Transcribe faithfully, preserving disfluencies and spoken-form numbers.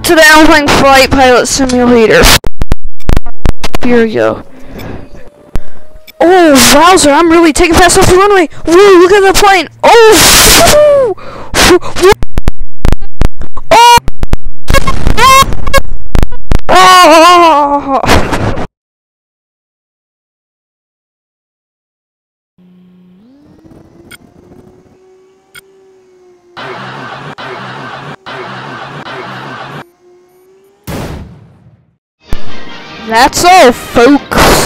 Today I'm playing Flight Pilot Simulator. Here we go. Oh, wowzer, I'm really taking fast off the runway. Woo, look at the plane. Oh, oh, oh. That's all, folks.